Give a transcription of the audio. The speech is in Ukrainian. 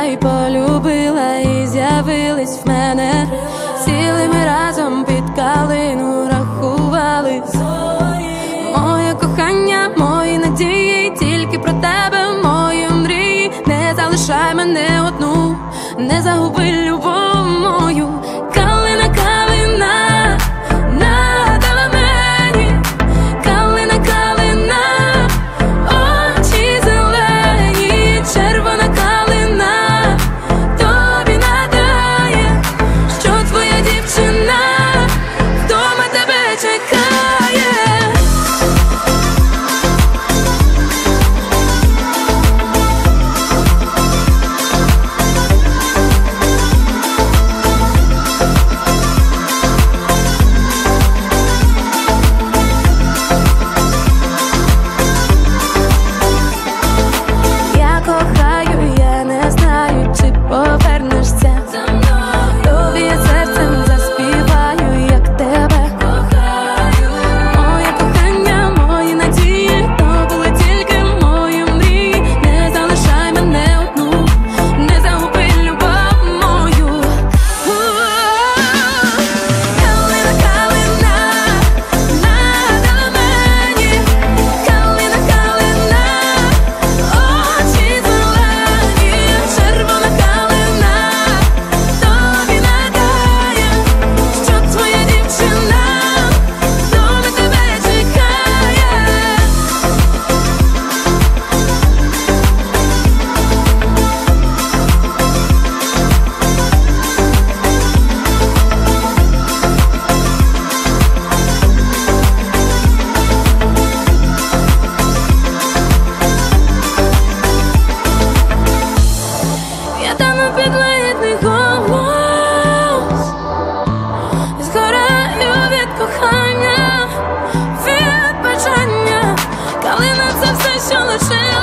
і полюбила, і з'явились в мене. Сіли ми разом під калину, рахували моє кохання, мої надії, тільки про тебе мої мрії. Не залишай мене одну, не загуби любов мою. Калина, калина, нагадала мені, калина, калина, очі зелені, червона калина тобі нагадає, що твоя дівчина вдома тебе чекає. Повернешся за мною, тобі я серцем заспіваю, як тебе кохаю. Моє кохання, мої надії, то були тільки мої мрії. Не залишай мене одну, не загуби любов мою. Калина, калина, нагадала мені, калина, калина, очі зелені, червона калина тобі нагадає, що твоя дівчина вдома тебе чекає. Я тану під литний голос, згораю від кохання, від бажання. Калина — це все, що лише